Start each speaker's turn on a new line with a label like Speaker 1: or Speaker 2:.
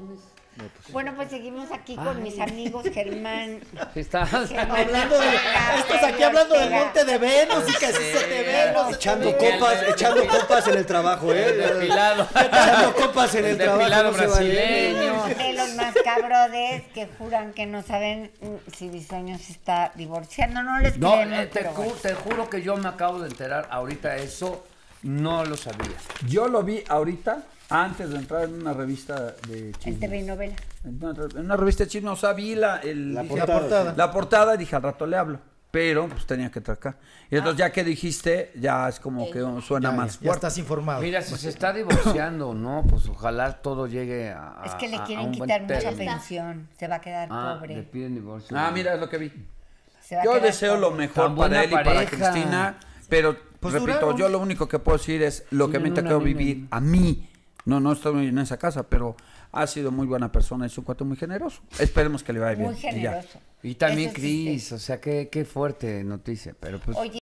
Speaker 1: Bueno, pues seguimos aquí con mis amigos Germán.
Speaker 2: Sí, está.
Speaker 3: Hablando de, estás aquí hablando del Monte de Venus y que así se te ve. No
Speaker 4: echando copas en el trabajo,
Speaker 2: Depilado.
Speaker 4: Echando copas en el trabajo.
Speaker 2: Depilado
Speaker 4: No se vale.
Speaker 2: brasileño.
Speaker 1: De los más cabrones que juran que no saben si Bisoño se está divorciando. No les
Speaker 2: No,
Speaker 1: creemos, pero bueno.
Speaker 2: te juro que yo me acabo de enterar ahorita eso, no lo sabía.
Speaker 5: Yo lo vi ahorita, antes de entrar en una revista de chismes.
Speaker 1: En TV y novela.
Speaker 5: En una revista de chismes, o sea, vi la
Speaker 4: portada.
Speaker 5: La portada y dije, al rato le hablo. Pero, pues, tenía que entrar acá. Y entonces, ya que dijiste, ya es como que suena más
Speaker 3: Ya
Speaker 5: fuerte.
Speaker 3: estás informado.
Speaker 2: Mira, si se está divorciando, no, pues ojalá todo llegue a
Speaker 1: Es que le
Speaker 2: a
Speaker 1: quieren
Speaker 2: un buen
Speaker 1: quitar mucha
Speaker 2: término.
Speaker 1: pensión. Se va a quedar
Speaker 2: Le
Speaker 1: pobre.
Speaker 2: piden divorcio.
Speaker 5: Mira, es lo que vi.
Speaker 1: Se va a
Speaker 5: Yo
Speaker 1: quedar
Speaker 5: deseo lo
Speaker 1: pobre.
Speaker 5: mejor
Speaker 2: Tan buena
Speaker 5: para él y para
Speaker 2: pareja.
Speaker 5: Cristina, pero,
Speaker 3: Pues
Speaker 5: repito,
Speaker 3: duraron.
Speaker 5: yo lo único que puedo decir es lo que me
Speaker 2: Tienen
Speaker 5: tocó
Speaker 2: una niña.
Speaker 5: vivir a mí. No estoy en esa casa, pero ha sido muy buena persona, es un cuate muy generoso. Esperemos que le vaya bien.
Speaker 1: Muy
Speaker 5: y ya.
Speaker 1: generoso.
Speaker 2: Y también
Speaker 1: Eso sí,
Speaker 2: Cris, o sea, qué fuerte noticia, pero pues...
Speaker 1: Oye,